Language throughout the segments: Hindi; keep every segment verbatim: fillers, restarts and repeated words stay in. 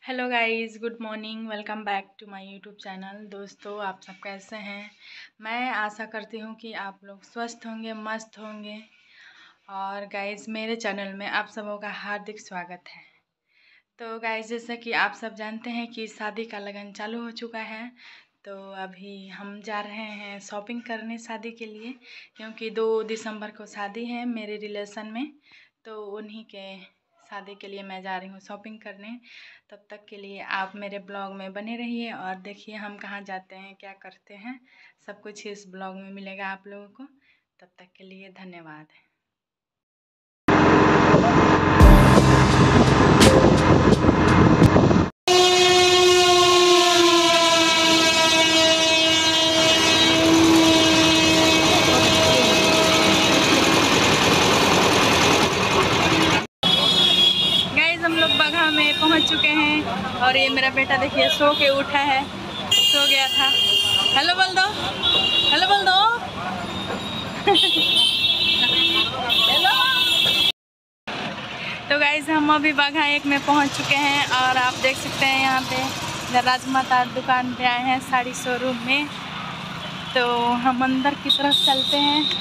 Hello guys, good morning. Welcome back to my YouTube channel. दोस्तों, आप सब कैसे हैं? मैं आशा करती हूँ कि आप लोग स्वस्थ होंगे, मस्त होंगे। और गाइस, मेरे चैनल में आप सबों का हार्दिक स्वागत है। तो गाइस, जैसा कि आप सब जानते हैं कि शादी का लगन चालू हो चुका है। तो अभी हम जा रहे हैं शॉपिंग करने शादी के लिए, क्योंकि दो दिसंबर को शादी है मेरे रिलेशन में। तो उन्हीं के शादी के लिए मैं जा रही हूँ शॉपिंग करने। तब तक के लिए आप मेरे ब्लॉग में बने रहिए और देखिए हम कहाँ जाते हैं, क्या करते हैं। सब कुछ इस ब्लॉग में मिलेगा आप लोगों को। तब तक के लिए धन्यवाद। में पहुंच चुके हैं और ये मेरा बेटा देखिए सो के उठा है, सो गया था। हेलो बोल दो, हेलो बोल दो। हेलो। तो गाइस, हम अभी बाघा एक में पहुंच चुके हैं और आप देख सकते हैं यहाँ पे राजमाता दुकान पे आए हैं, साड़ी शोरूम में। तो हम अंदर की तरफ चलते हैं।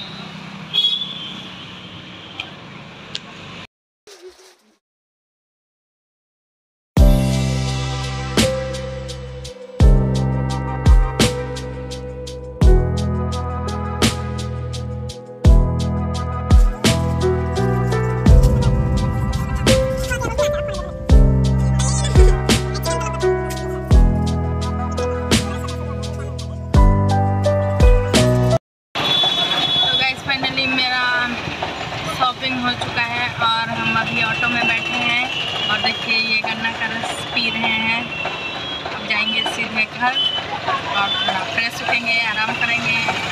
शॉपिंग हो चुका है और हम अभी ऑटो में बैठे हैं और देखिए ये गन्ना का रस पी रहे हैं। अब जाएंगे सीधे घर और थोड़ा फ्रेश होंगे, आराम करेंगे।